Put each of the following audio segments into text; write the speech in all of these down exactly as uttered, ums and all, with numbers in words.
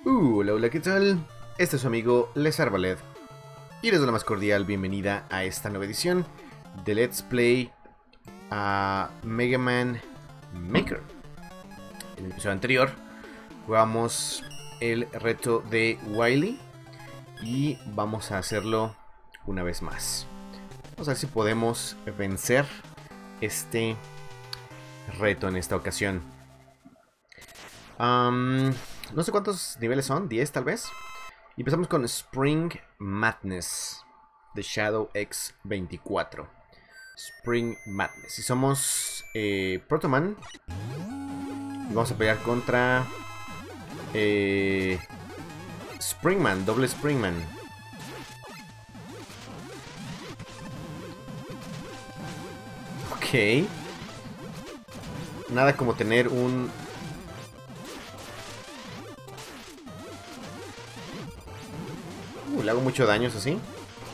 Uh, hola, hola, ¿qué tal? Este es su amigo Les Arbaled y les doy la más cordial bienvenida a esta nueva edición de Let's Play a Mega Man Maker. En el episodio anterior jugamos el reto de Wily y vamos a hacerlo una vez más. Vamos a ver si podemos vencer este reto en esta ocasión. Um, no sé cuántos niveles son, diez tal vez. Y empezamos con Spring Madness de Shadow X veinticuatro. Spring Madness. Y somos eh, Protoman. Y vamos a pelear contra eh, Springman, doble Springman. Ok. Nada como tener un... Uh, le hago mucho daño, eso sí.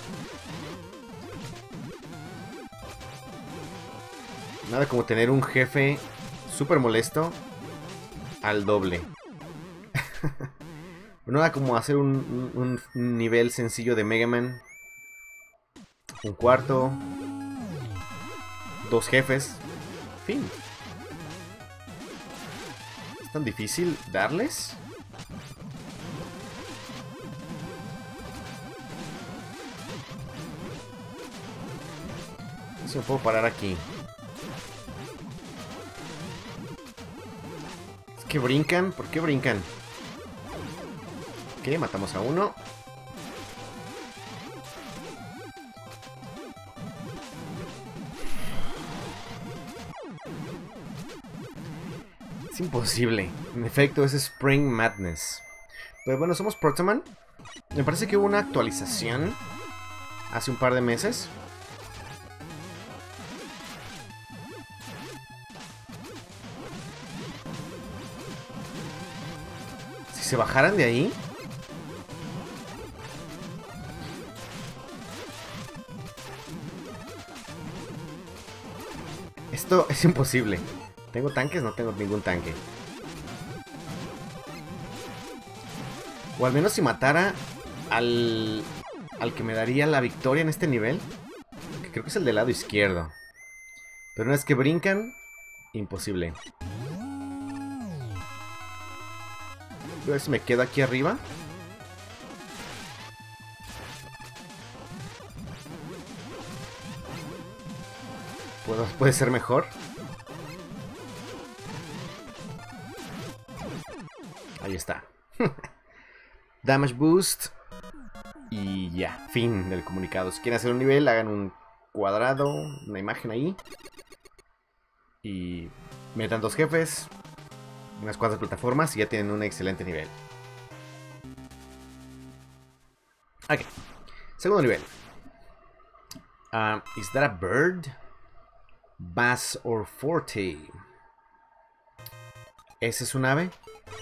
Nada como tener un jefe súper molesto al doble. Nada como hacer un, un, un nivel sencillo de Mega Man. Un cuarto. Dos jefes. Fin. ¿Es tan difícil darles? Si me puedo parar aquí. Es que brincan. ¿Por qué brincan? Ok, matamos a uno. Es imposible. En efecto, es Spring Madness. Pero bueno, somos Protoman. Me parece que hubo una actualización hace un par de meses. Si se bajaran de ahí... Esto es imposible. ¿Tengo tanques? No tengo ningún tanque. O al menos si matara al... al que me daría la victoria en este nivel. Que creo que es el del lado izquierdo. Pero una vez que brincan, imposible. Voy a ver si me quedo aquí arriba. ¿Puedo, puede ser mejor. Ahí está. Damage boost. Y ya, fin del comunicado. Si quieren hacer un nivel, hagan un cuadrado, una imagen ahí. Y metan dos jefes, unas cuantas plataformas y ya tienen un excelente nivel. Ok. Segundo nivel. Uh, is that a bird? Bass or Forte. ¿Ese es un ave?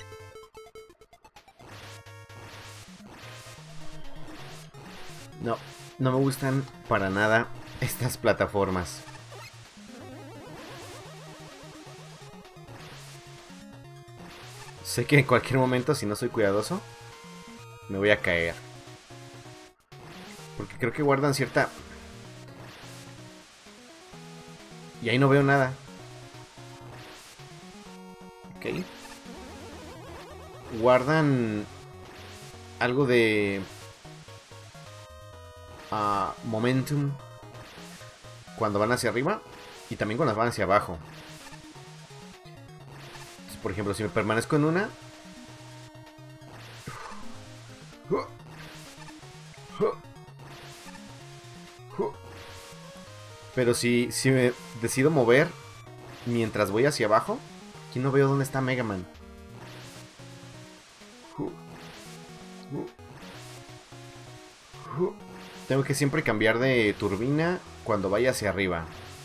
No, no me gustan para nada estas plataformas. Sé que en cualquier momento, si no soy cuidadoso, me voy a caer. Porque creo que guardan cierta... Y ahí no veo nada. Ok. Guardan algo de... Uh, momentum cuando van hacia arriba y también cuando van hacia abajo. Entonces, por ejemplo, si me permanezco en una, pero si, si me decido mover mientras voy hacia abajo, aquí no veo dónde está Mega Man. Tengo que siempre cambiar de turbina cuando vaya hacia arriba.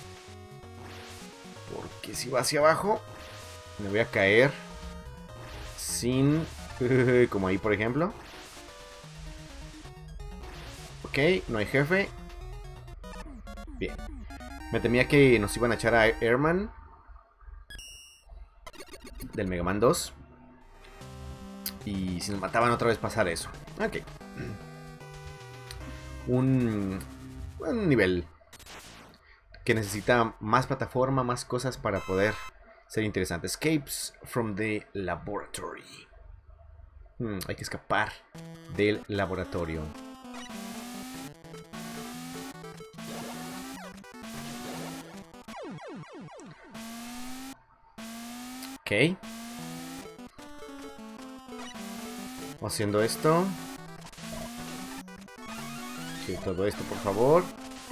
Porque si va hacia abajo, me voy a caer sin... como ahí, por ejemplo. Ok, no hay jefe. Bien. Me temía que nos iban a echar a Airman del Mega Man dos. Y si nos mataban otra vez pasar eso. Ok. Un, un nivel que necesita más plataforma, más cosas para poder ser interesante. Escapes from the laboratory. Hmm, hay que escapar del laboratorio. Ok. Vamos haciendo esto. Sí, todo esto, por favor.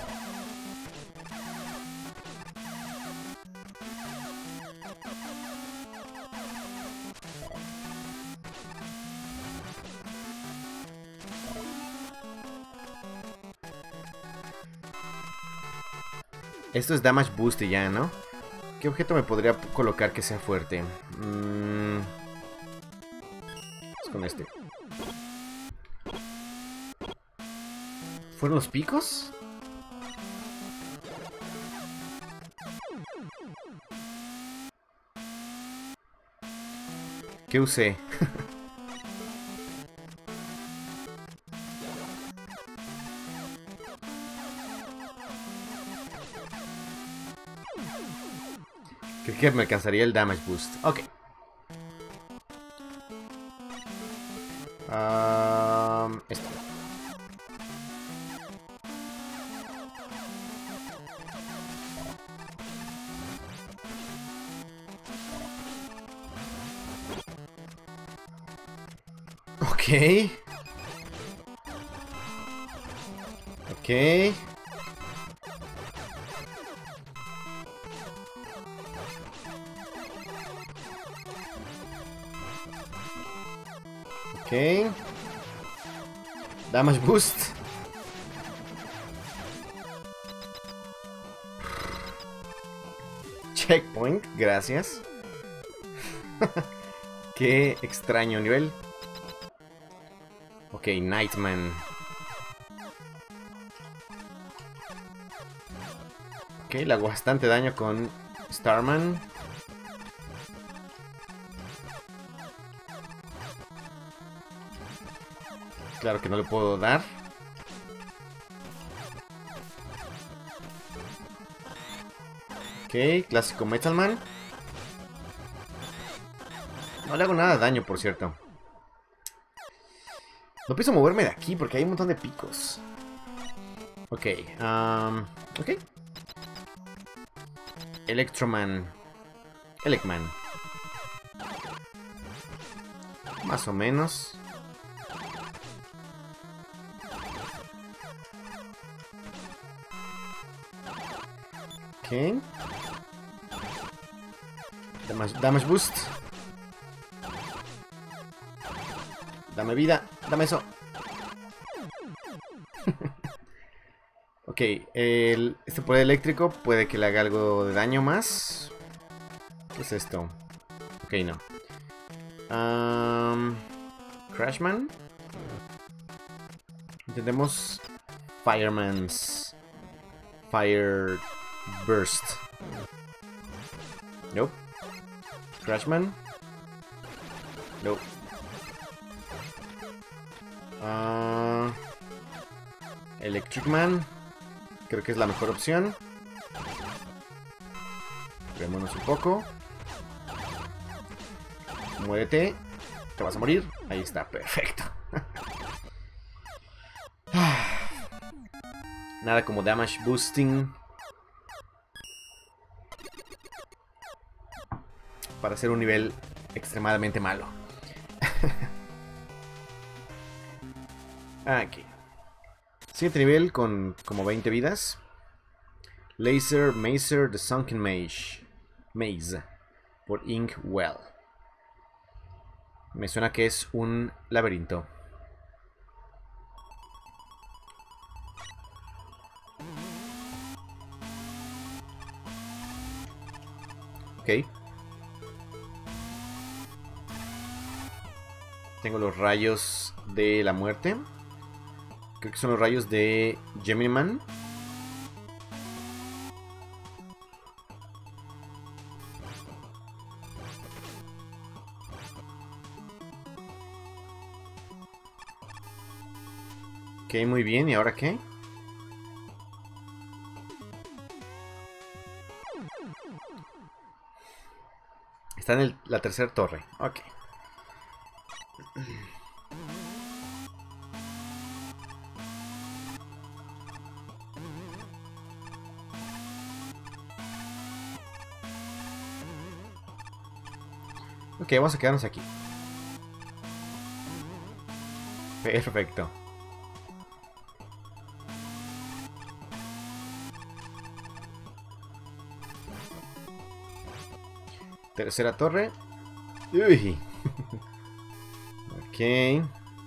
Esto es damage boost ya, ¿no? ¿Qué objeto me podría colocar que sea fuerte? Mm, es con este. ¿Fueron los picos? ¿Qué usé? Creo que me alcanzaría el damage boost. Ok. Um, esto. Ok. Ok. Ok. Damage boost. Checkpoint, gracias. Qué extraño nivel. Ok, Nightman. Ok, le hago bastante daño con Starman. Claro que no le puedo dar. Ok, clásico Metalman. No le hago nada de daño, por cierto. No pienso moverme de aquí porque hay un montón de picos. Ok, um, ok. Electroman. Elecman. Más o menos. Ok. Damage, damage boost. Dame vida. Dame eso. Ok. El, este poder eléctrico puede que le haga algo de daño más. ¿Qué es esto? Ok, no. Um, Crashman. Intentemos Fireman's Fire Burst. Nope. Crashman. Nope. Uh, Electric Man. Creo que es la mejor opción. Veámonos un poco. Muérete. Te vas a morir. Ahí está, perfecto. Nada como damage boosting para hacer un nivel extremadamente malo. Aquí. Siguiente nivel con como veinte vidas. Laser Mazer The Sunken Mage. Maze. Por Inkwell. Me suena que es un laberinto. Ok. Tengo los rayos de la muerte. Creo que son los rayos de Gemini Man. Ok, muy bien. ¿Y ahora qué? Está en el, la tercera torre. Ok. Ok, vamos a quedarnos aquí. Perfecto. Tercera torre. Uy. Ok.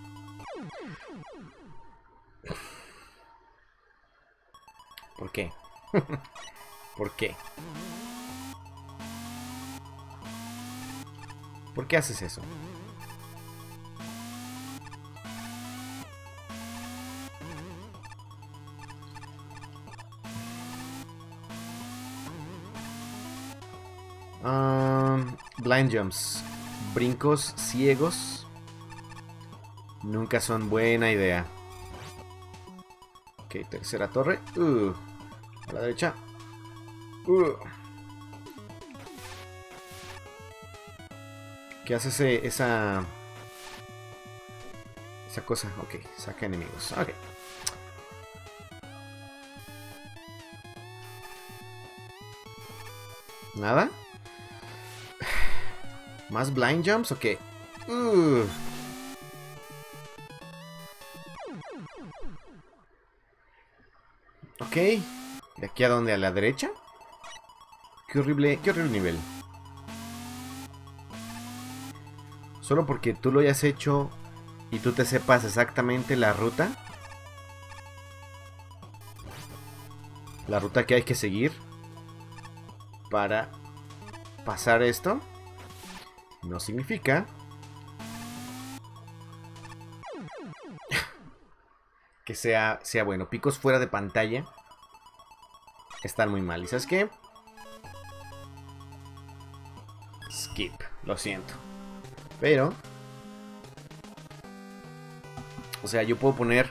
¿Por qué? ¿Por qué? ¿Por qué haces eso? Um, blind jumps. Brincos ciegos. Nunca son buena idea. Ok, tercera torre. Uh, a la derecha. Uh. ¿Qué hace ese, esa... esa cosa? Ok, saca enemigos. Ok. ¿Nada? ¿Más blind jumps o qué? Uh. Ok. ¿De aquí a dónde? ¿A la derecha? Qué horrible, qué horrible nivel. Solo porque tú lo hayas hecho y tú te sepas exactamente la ruta. La ruta que hay que seguir para pasar esto. No significa que sea, sea bueno. Picos fuera de pantalla están muy mal. ¿Y sabes qué? Skip. Lo siento. Pero... o sea, yo puedo poner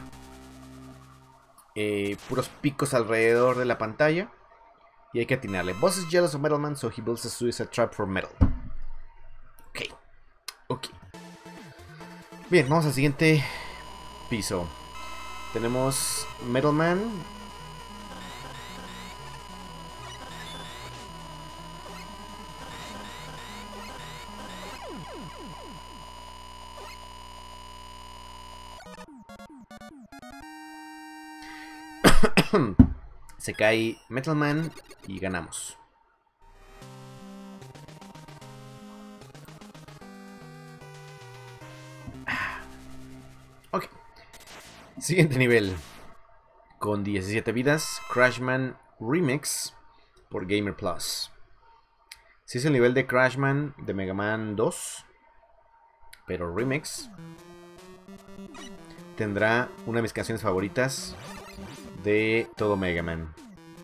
eh, puros picos alrededor de la pantalla. Y hay que atinarle. Boss is jealous of Metal Man, so he builds a suicide trap for metal. Ok. Ok. Bien, vamos al siguiente piso. Tenemos Metal Man. Se cae Metal Man y ganamos. Ok. Siguiente nivel. Con diecisiete vidas. Crashman Remix por Gamer Plus. Si es el nivel de Crashman de Mega Man dos. Pero Remix. Tendrá una de mis canciones favoritas de todo Mega Man.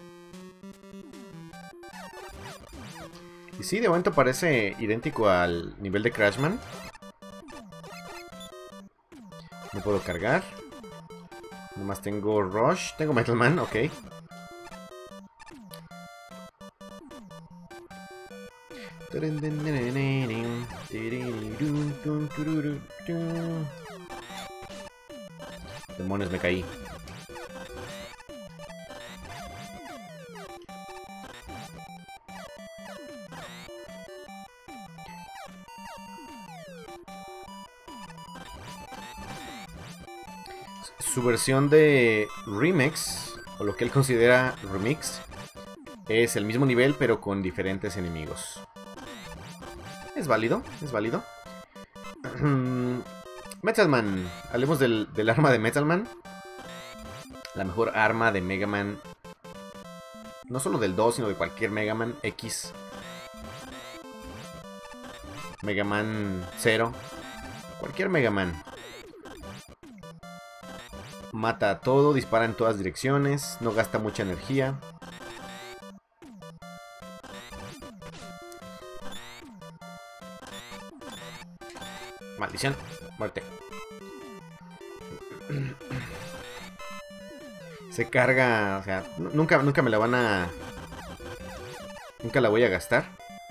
Y sí, de momento parece idéntico al nivel de Crashman. No puedo cargar. Nomás tengo Rush. Tengo Metal Man, ok. Demonios, me caí. Su versión de remix, o lo que él considera remix, es el mismo nivel pero con diferentes enemigos. Es válido, es válido. Metal Man. Hablemos del, del arma de Metal Man. La mejor arma de Mega Man. No solo del dos, sino de cualquier Mega Man X. Mega Man cero. Cualquier Mega Man. Mata a todo, dispara en todas direcciones, no gasta mucha energía. Maldición, muerte. Se carga, o sea, nunca, nunca me la van a... Nunca la voy a gastar.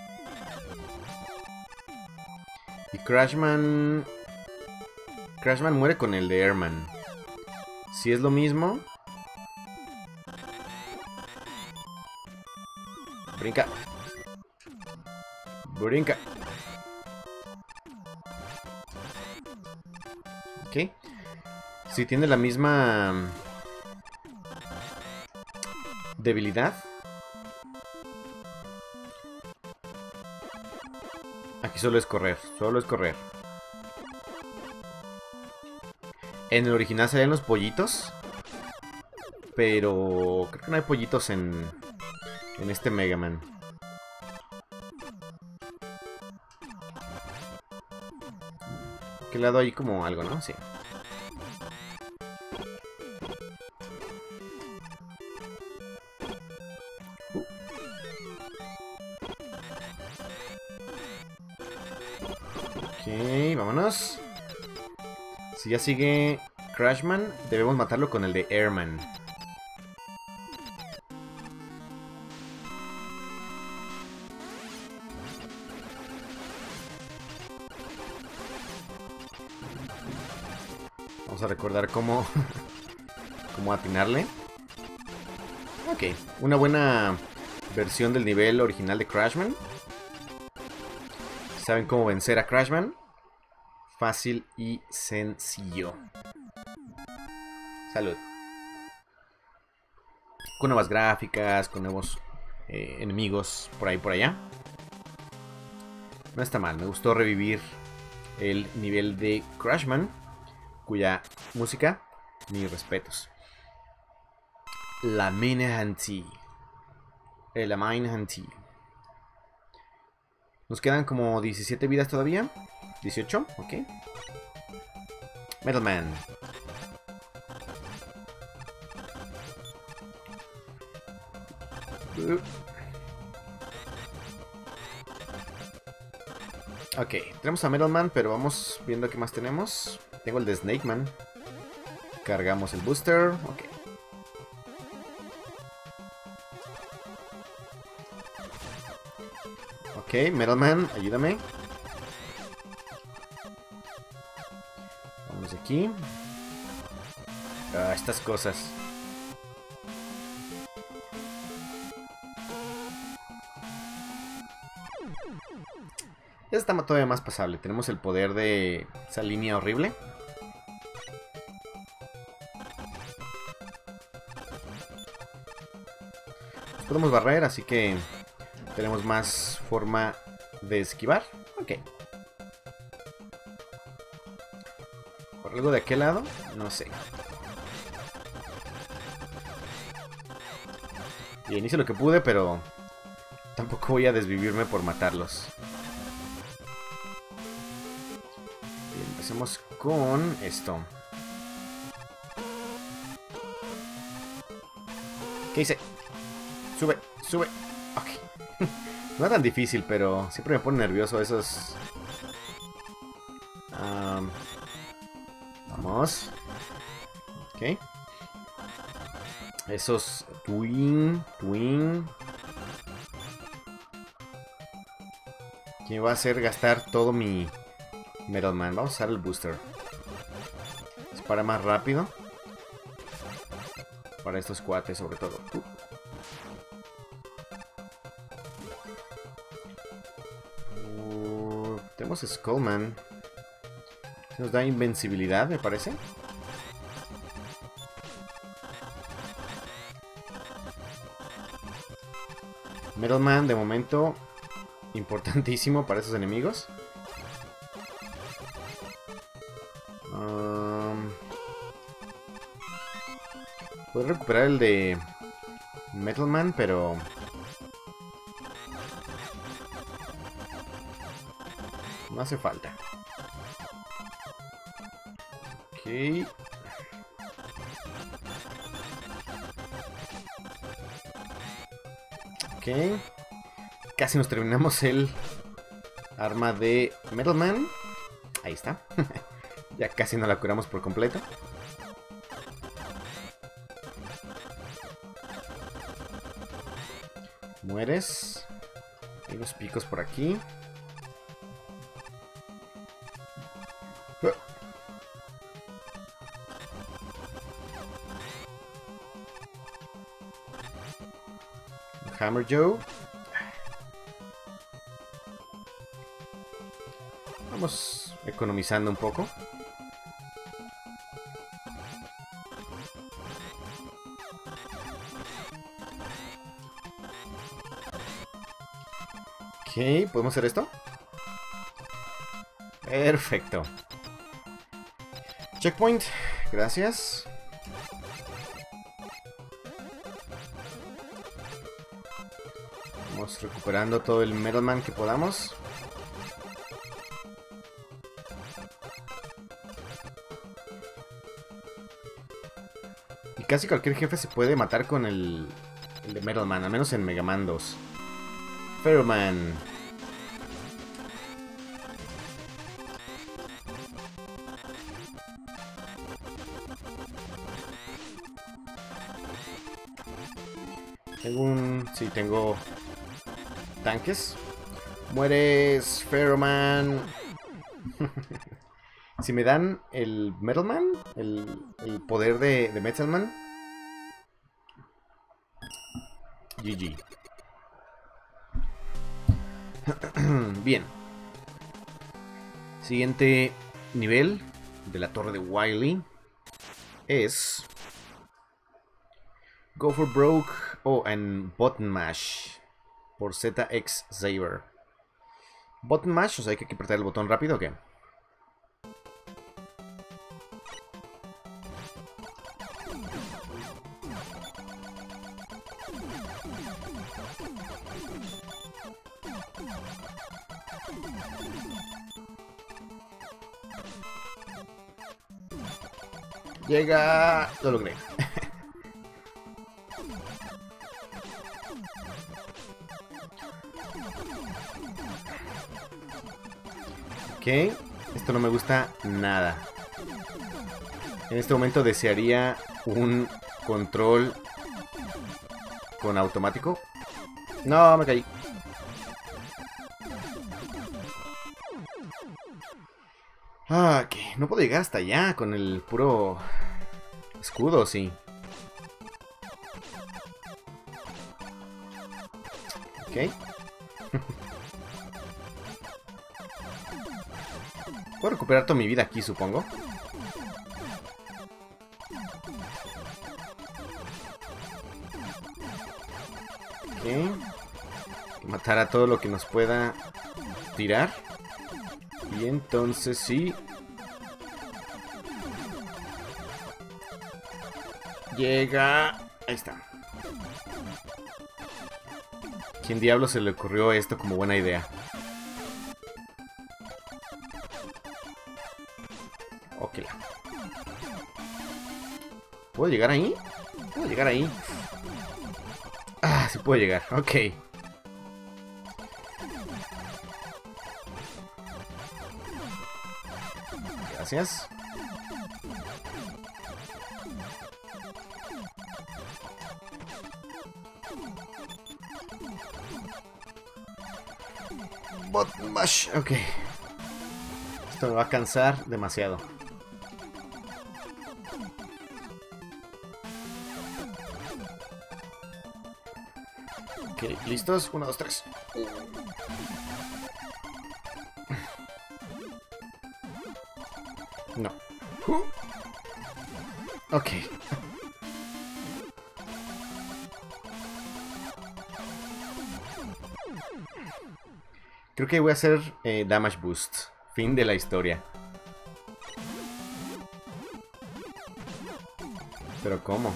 Y Crashman... Crashman muere con el de Airman. Si es lo mismo... Brinca. Brinca. Ok. Si tiene la misma... debilidad. Aquí solo es correr. Solo es correr. En el original salían los pollitos. Pero creo que no hay pollitos en... En este Mega Man. ¿Qué lado hay como algo, no? Sí. Uh. Ok, vámonos. Si ya sigue Crashman, debemos matarlo con el de Airman. Vamos a recordar cómo, cómo atinarle. Ok, una buena versión del nivel original de Crashman. ¿Saben cómo vencer a Crashman? Fácil y sencillo. Salud. Con nuevas gráficas, con nuevos eh, enemigos por ahí por allá. No está mal, me gustó revivir el nivel de Crashman, cuya música, mis respetos. La Manhunt. La Manhunt. Nos quedan como diecisiete vidas todavía. dieciocho, ok. Metal Man. Uh. Ok, tenemos a Metal Man, pero vamos viendo qué más tenemos. Tengo el de Snake Man. Cargamos el booster, ok. Ok, Metal Man, ayúdame. Vamos aquí. Ah, estas cosas. Esta está todavía más pasable. Tenemos el poder de esa línea horrible. Nos podemos barrer, así que tenemos más forma de esquivar. Ok. ¿Por algo de aquel lado? No sé. Bien, hice lo que pude, pero tampoco voy a desvivirme por matarlos. Bien, empecemos con esto. ¿Qué hice? Sube, sube. Ok. No es tan difícil, pero siempre me pone nervioso esos... Um, vamos. Ok. Esos twin, twin. Que me va a hacer gastar todo mi Metal Man. Vamos a usar el booster. Dispara más rápido. Para estos cuates sobre todo. Uh. Uh, tenemos Skullman. Nos da invencibilidad, me parece. Metal Man, de momento, importantísimo para esos enemigos. Um, Puedo recuperar el de Metal Man, pero... no hace falta. Ok. Ok. Casi nos terminamos el arma de Metal Man. Ahí está. Ya casi no la curamos por completo. Mueres. Hay unos picos por aquí. Hammer Joe. Vamos economizando un poco. Ok, ¿podemos hacer esto? Perfecto. Checkpoint, gracias. Vamos recuperando todo el Metal Man que podamos. Y casi cualquier jefe se puede matar con el, el de Metal Man, al menos en Mega Man dos. Ferroman. Tengo un... sí, tengo tanques. Mueres, Ferroman. Si me dan el Metal Man, el, el poder de, de Metal Man, G G. Bien. Siguiente nivel de la torre de Wily es Go for Broke o oh, en Button Mash por Z X Saber. Button Mash, o sea, hay que apretar el botón rápido o qué. Llega... lo logré. Ok. Esto no me gusta nada. En este momento desearía un control con automático. No, me caí. Ah, que no puedo llegar hasta allá con el puro escudo, sí. Ok. Puedo recuperar toda mi vida aquí, supongo. Ok. Matar a todo lo que nos pueda tirar. Y entonces sí. Llega... ahí está. ¿Quién diablo se le ocurrió esto como buena idea? Ok. ¿Puedo llegar ahí? ¿Puedo llegar ahí? Ah, sí puedo llegar. Ok. Gracias. Button mash. Ok. Esto me va a cansar demasiado. Ok, listos. Uno, dos, tres. No. Uh. Ok. Creo que voy a hacer eh, Damage Boost. Fin de la historia. ¿Pero cómo?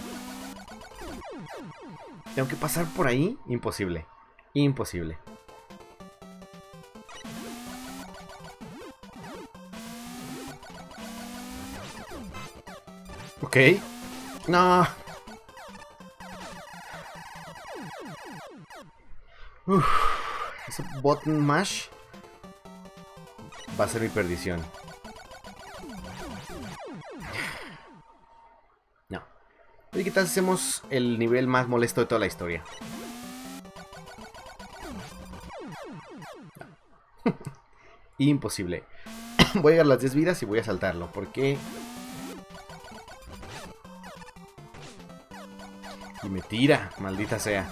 ¿Tengo que pasar por ahí? Imposible. Imposible. Ok. No. Uf. Ese button mash va a ser mi perdición. No. Oye, ¿qué tal si hacemos el nivel más molesto de toda la historia? Imposible. Voy a llegar a las diez vidas y voy a saltarlo. ¿Por qué? Y me tira, maldita sea.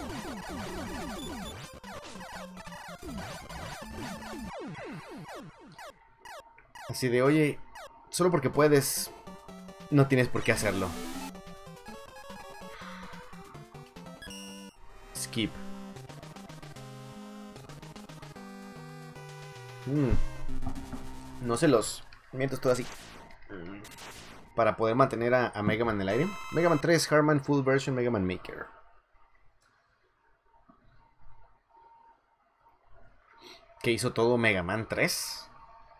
Así de, oye, solo porque puedes, no tienes por qué hacerlo. Skip. Mm. No se los miento todo así. Mm. Para poder mantener a, a Mega Man en el aire. Mega Man tres, Harman Full Version, Mega Man Maker. ¿Qué hizo todo Mega Man tres?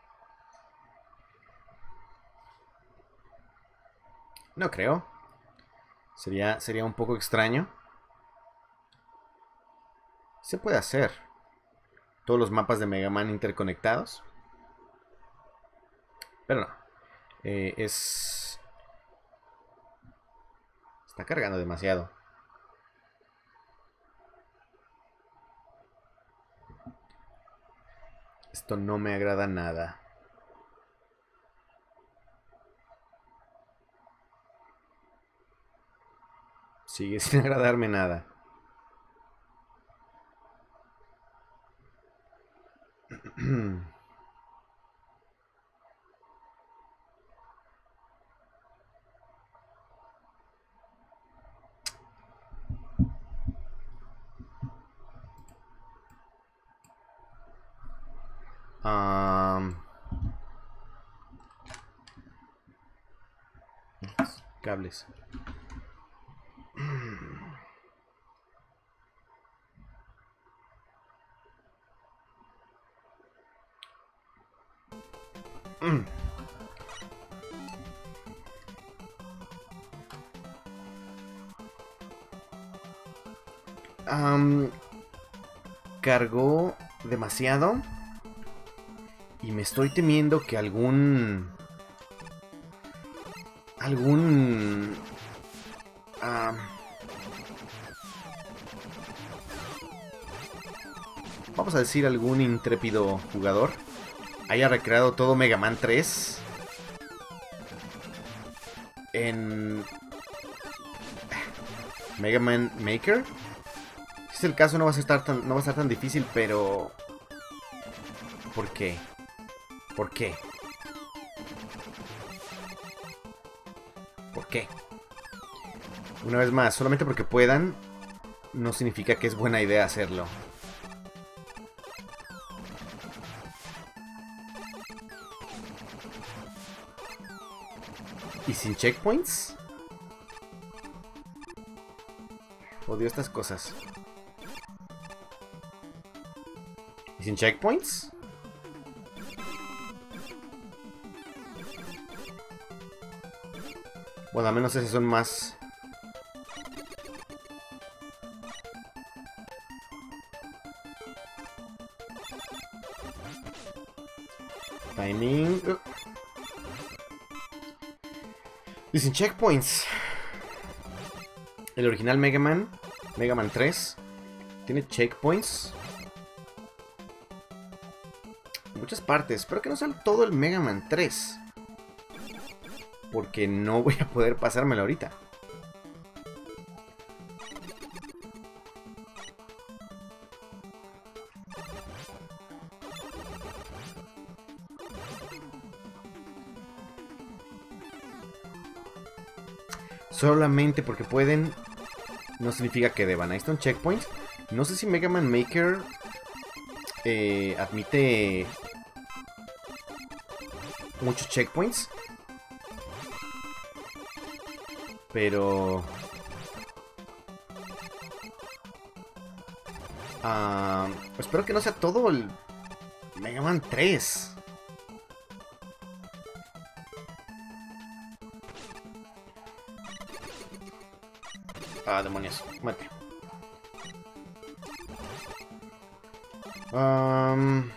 No creo. Sería, sería un poco extraño. Se puede hacer. Todos los mapas de Mega Man interconectados. Pero no. Eh, es... Está cargando demasiado. Esto no me agrada nada. Sigue sin agradarme nada. um, cables. Mm. Um, cargó demasiado y me estoy temiendo que algún algún um, vamos a decir algún intrépido jugador haya recreado todo Mega Man tres en Mega Man Maker. Si es el caso, no va a estar tan, no va a estar tan difícil, pero ¿por qué? ¿Por qué? ¿Por qué? Una vez más, solamente porque puedan no significa que es buena idea hacerlo. ¿Y sin checkpoints? Odio estas cosas. ¿Y sin checkpoints? Bueno, al menos esos son más... Timing... Uh. Y sin checkpoints. El original Mega Man, Mega Man tres, tiene checkpoints en muchas partes. Espero que no sea todo el Mega Man tres, porque no voy a poder pasármelo ahorita. Solamente porque pueden no significa que deban. Ahí están checkpoints. No sé si Mega Man Maker eh, admite muchos checkpoints, pero uh, espero que no sea todo el Mega Man tres. Ah, demonios, muerte. Um,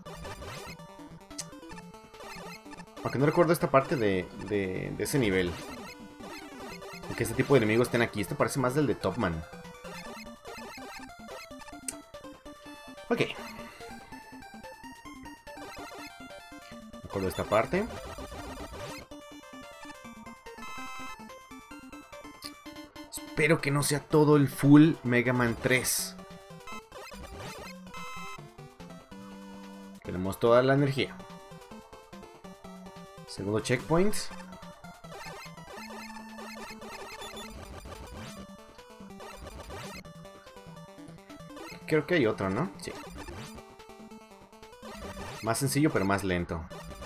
aunque no recuerdo esta parte de, de, de ese nivel. Que este tipo de enemigos estén aquí. Esto parece más del de Top Man. Ok. Recuerdo esta parte. Espero que no sea todo el full Mega Man tres. Tenemos toda la energía. Segundo checkpoint. Creo que hay otro, ¿no? Sí. Más sencillo, pero más lento.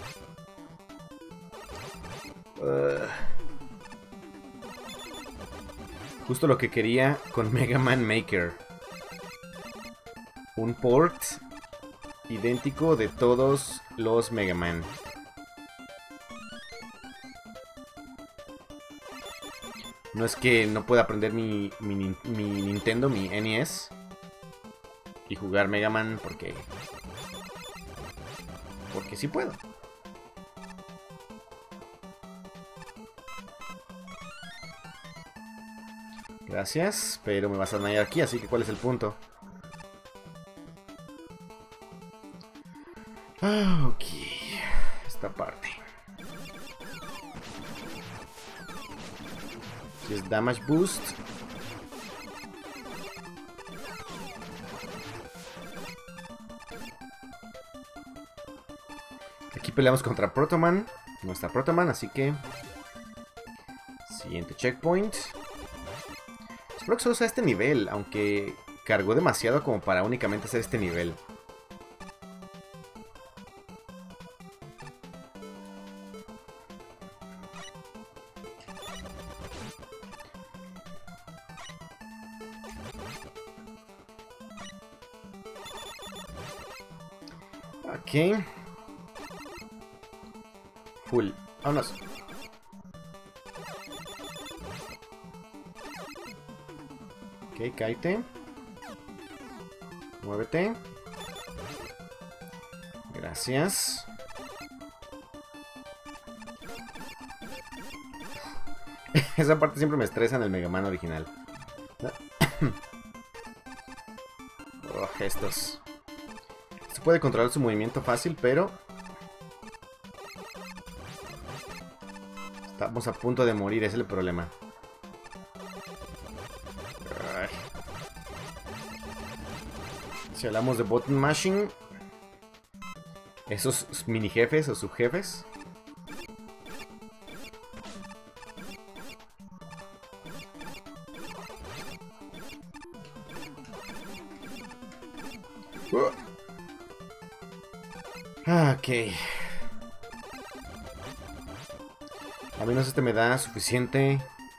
Uh, justo lo que quería con Mega Man Maker. Un port idéntico de todos los Mega Man. No es que no pueda aprender mi, mi, mi Nintendo, mi N E S, y jugar Mega Man porque... Porque sí puedo. Gracias, pero me vas a dañar aquí, así que ¿cuál es el punto? Ah, ok. Esta parte. Si es Damage Boost. Aquí peleamos contra Protoman. No está Protoman, así que... Siguiente checkpoint. Espero que solo sea este nivel, aunque cargó demasiado como para únicamente hacer este nivel. Ok. Full. Vámonos. Ok, cáete. Muévete. Gracias. Esa parte siempre me estresa en el Mega Man original. Oh, estos. Se puede controlar su movimiento fácil, pero... Estamos a punto de morir, ese es el problema. Ay. Si hablamos de button mashing, esos mini jefes o subjefes. Uh. Ok. A menos este me da suficiente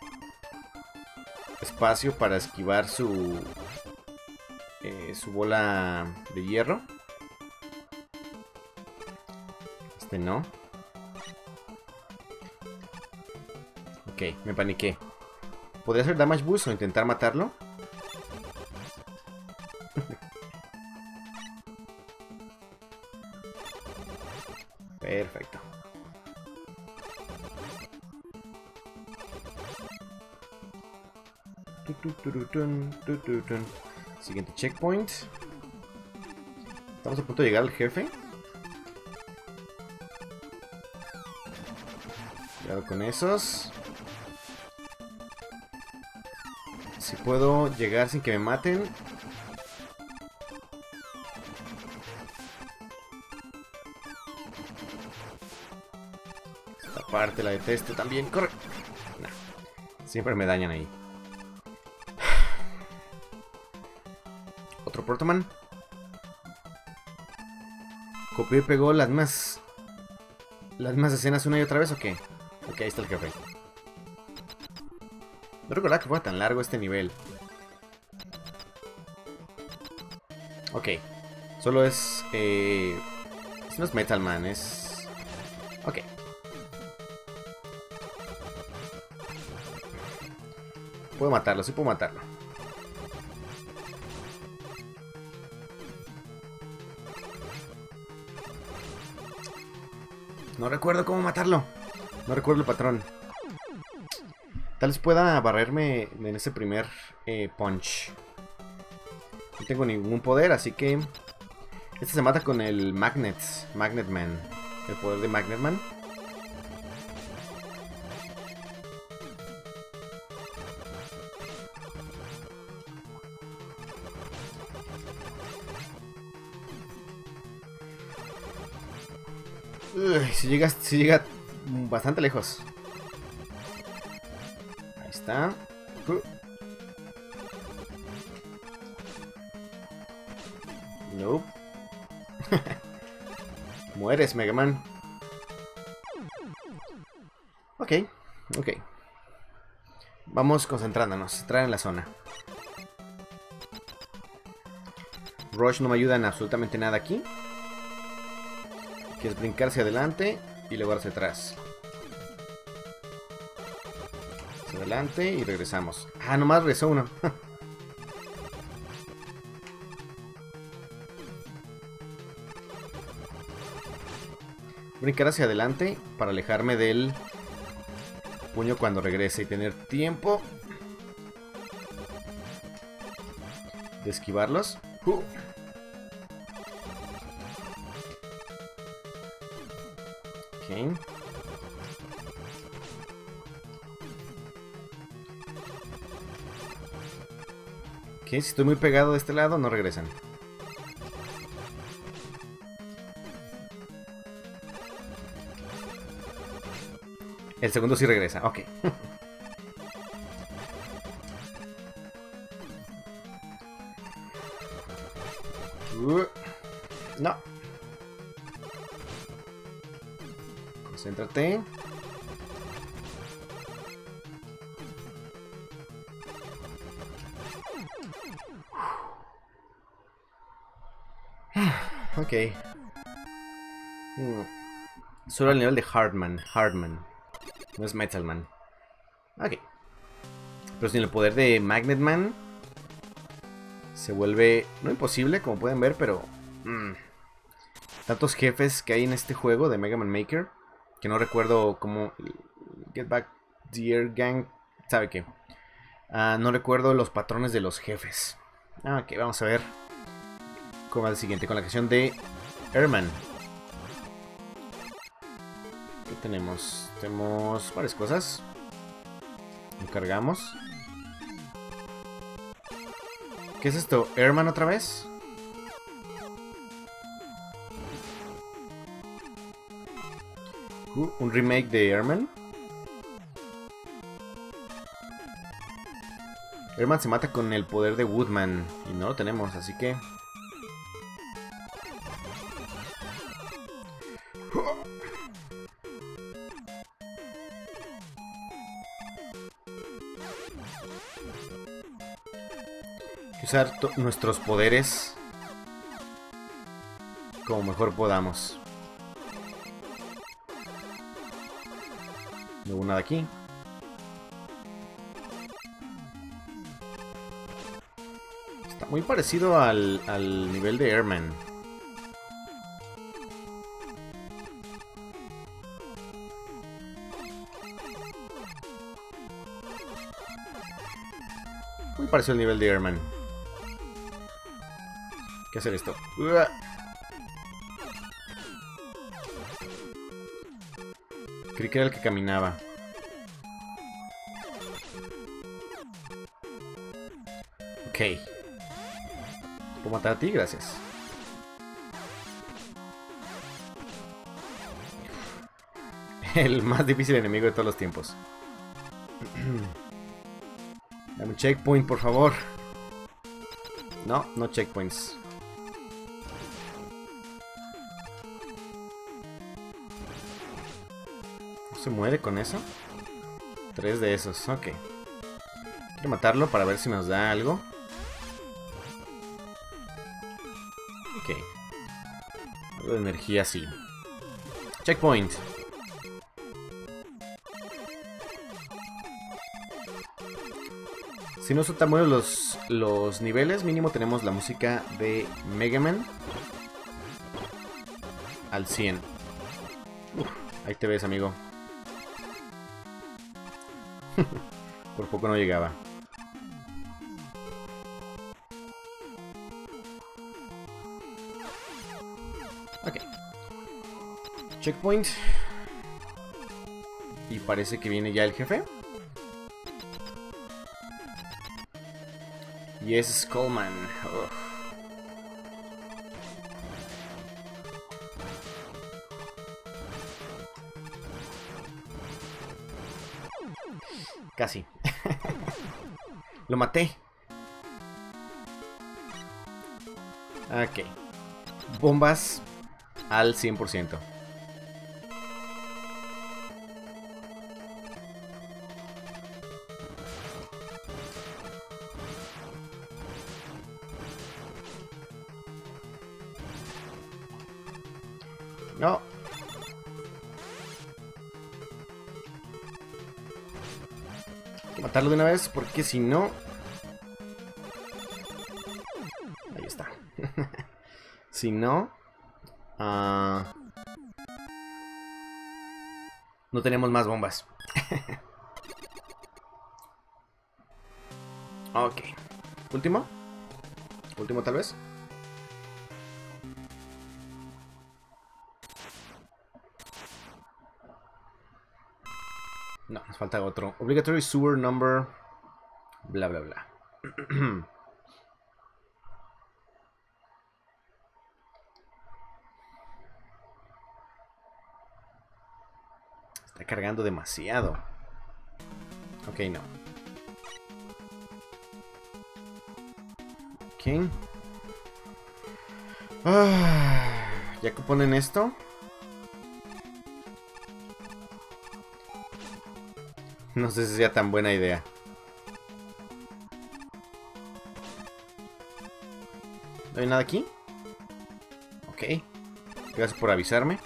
espacio para esquivar su eh, su bola de hierro. Este no. Ok, me paniqué. ¿Podría hacer damage boost o intentar matarlo? Perfecto. Siguiente checkpoint. Estamos a punto de llegar al jefe. Cuidado con esos. Si puedo llegar sin que me maten. Esta parte la detesto también. ¡Corre! Nah. Siempre me dañan ahí. Otro Protoman. Copió y pegó las más... Las mismas escenas una y otra vez, ¿o qué? Ok, ahí está el jefe. No recordaba que fuera tan largo este nivel. Ok. Solo es... Eh... Este no es Metal Man, es... Ok. Puedo matarlo, sí puedo matarlo. No recuerdo cómo matarlo. No recuerdo el patrón. Tal vez pueda barrerme en ese primer eh, punch. No tengo ningún poder, así que... Este se mata con el Magnet. Magnet Man. El poder de Magnet Man. Uy, si llega, si llega bastante lejos. Ahí está. Uh. Nope. Mueres, Mega Man. Ok, ok. Vamos concentrándonos. Entrar en la zona. Rush no me ayuda en absolutamente nada aquí. Que es brincar hacia adelante y luego hacia atrás. Hacia adelante y regresamos. Ah, nomás regresó uno. Brincar hacia adelante para alejarme del puño cuando regrese y tener tiempo de esquivarlos. Uh. Ok. Ok, si estoy muy pegado de este lado, no regresan. El segundo sí regresa, ok. uh, no. Concéntrate. Ok. Hmm. Solo el nivel de Hardman. Hardman. No es Metal Man. Ok. Pero sin el poder de Magnet Man se vuelve, no imposible, como pueden ver, pero mmm, tantos jefes que hay en este juego de Mega Man Maker que no recuerdo cómo. Get Back Dear Gang. ¿Sabe qué? Uh, no recuerdo los patrones de los jefes. Ah, ok, vamos a ver cómo va el siguiente con la canción de Airman. ¿Qué tenemos? Tenemos varias cosas. Lo cargamos. ¿Qué es esto? ¿Airman otra vez? Uh, un remake de Airman. Airman se mata con el poder de Woodman y no lo tenemos, así que... usar nuestros poderes como mejor podamos. No hubo nada aquí. Está muy parecido al, al nivel de Airman. Muy parecido al nivel de Airman. ¿Qué hacer esto? ¡Uah! Creí que era el que caminaba. Ok. ¿Puedo matar a ti? Gracias. El más difícil enemigo de todos los tiempos. Dame un checkpoint, por favor. No, no checkpoints. ¿Se muere con eso? Tres de esos, ok. Quiero matarlo para ver si nos da algo. Ok. Algo de energía, sí. Checkpoint. Si no son tan buenos los, los niveles, mínimo tenemos la música de Mega Man al cien. Uf, ahí te ves, amigo. Por poco no llegaba. Ok. Checkpoint. Y parece que viene ya el jefe. Y es Skullman. Ugh. Casi. Lo maté. Ok. Bombas al cien por ciento. No. Hay que matarlo de una vez porque si no... Ahí está. Si no... Uh... No tenemos más bombas. Ok. ¿Último? ¿Último tal vez? No, nos falta otro. Obligatory sewer number. Bla, bla, bla. Está cargando demasiado. Ok, no. Ok. Ah, ya que ponen esto. No sé si sea tan buena idea. ¿No hay nada aquí? Ok. Gracias por avisarme.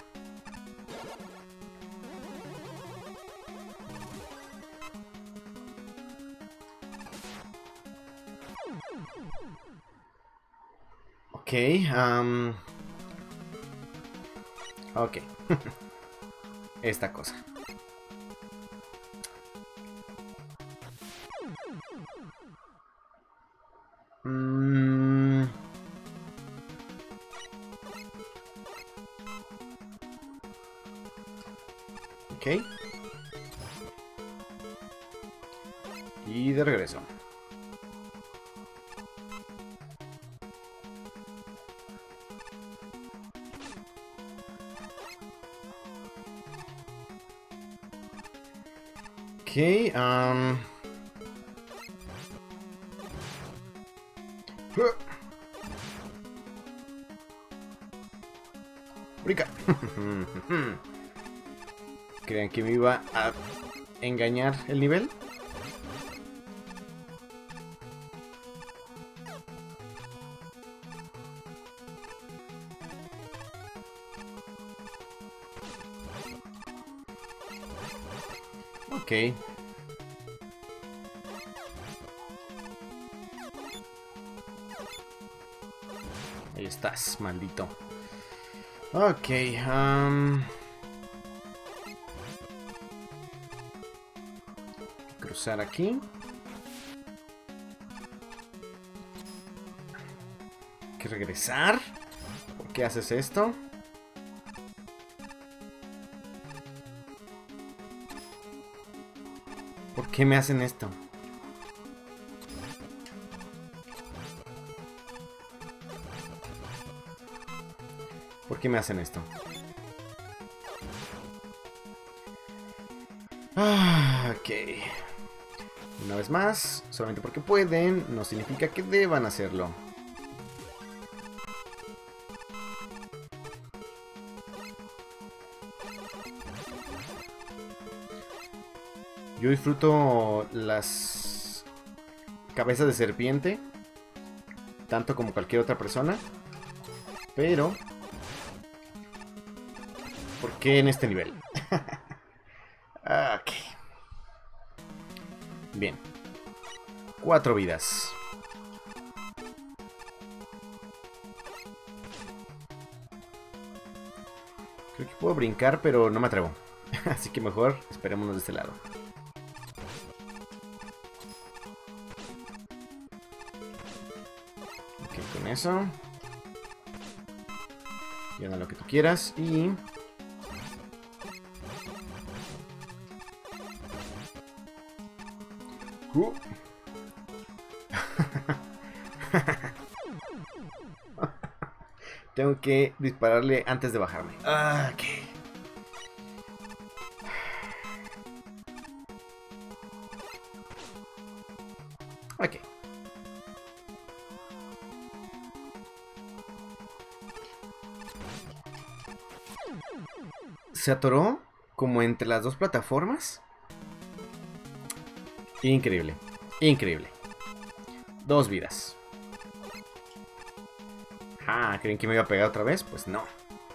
Ok. Um... Ok. Esta cosa. Mm. Ok. Y de regreso. Ok. Um... Brinca. ¿Creían que me iba a engañar el nivel? Ok. Ahí estás, maldito. Ok, um... cruzar aquí. Hay que regresar. ¿Por qué haces esto? ¿Por qué me hacen esto? ¿Por qué me hacen esto? Ah, ok. Una vez más, solamente porque pueden, no significa que deban hacerlo. Yo disfruto las cabezas de serpiente, tanto como cualquier otra persona, pero ¿por qué en este nivel? Ok. Bien. Cuatro vidas. Creo que puedo brincar, pero no me atrevo. Así que mejor esperémonos de este lado. Ok, con eso. Llena lo que tú quieras y... Uh. Tengo que dispararle antes de bajarme. Ah, ok. Ok. Se atoró como entre las dos plataformas. Increíble. Increíble. Dos vidas. Ah, ¿creen que me iba a pegar otra vez? Pues no.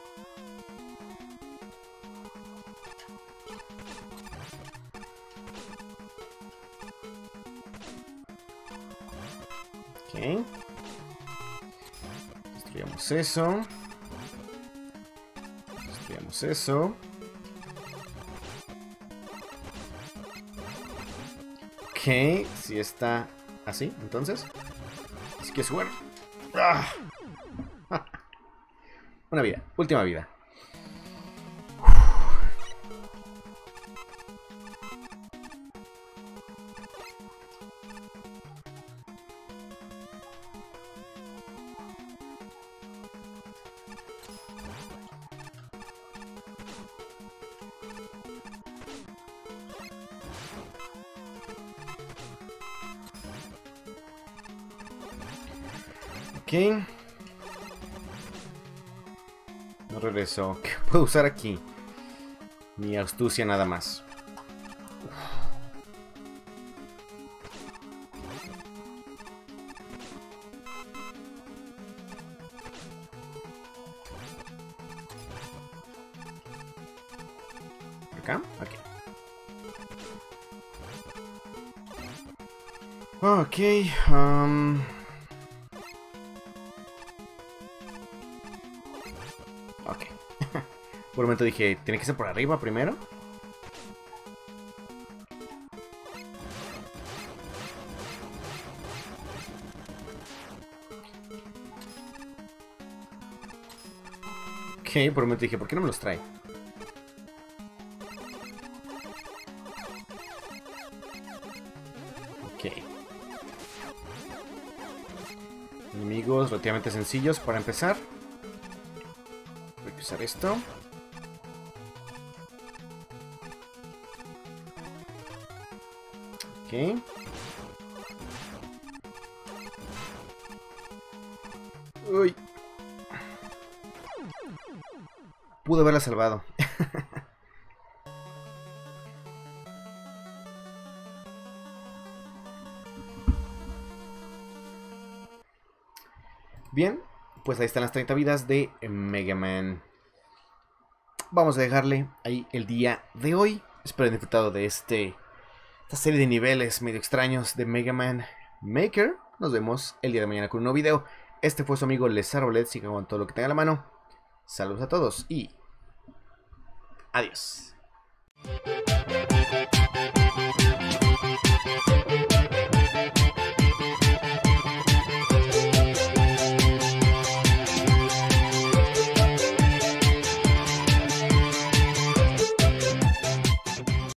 Ok. Destruyamos eso. Destruyamos eso. Ok, si está así, entonces. Así que suerte. ¡Ah! Una vida, última vida. Ok. No regreso. ¿Qué puedo usar aquí? Mi astucia nada más. ¿Acá? Aquí. Ok. Um... Ok. Por un momento dije, ¿tiene que ser por arriba primero? Ok, por un momento dije, ¿por qué no me los trae? Ok. Enemigos relativamente sencillos para empezar. Voy a usar esto. Ok. Uy. Pude haberla salvado. Bien, pues ahí están las treinta vidas de Mega Man. Vamos a dejarle ahí el día de hoy. Espero hayan disfrutado de este, esta serie de niveles medio extraños de Mega Man Maker. Nos vemos el día de mañana con un nuevo video. Este fue su amigo Lesarbolet. Sigan con todo lo que tenga a la mano. Saludos a todos y adiós.